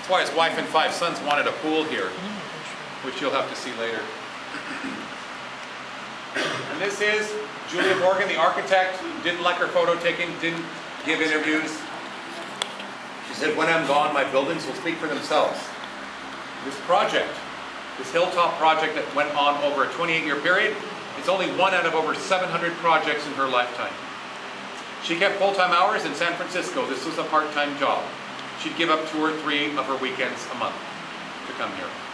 That's why his wife and 5 sons wanted a pool here, which you'll have to see later. And this is Julia Morgan, the architect. Didn't like her photo taking, didn't give interviews. She said, when I'm gone, my buildings will speak for themselves. This project, this hilltop project that went on over a 28-year period, it's only one out of over 700 projects in her lifetime. She kept full-time hours in San Francisco. This was a part-time job. She'd give up 2 or 3 of her weekends a month to come here.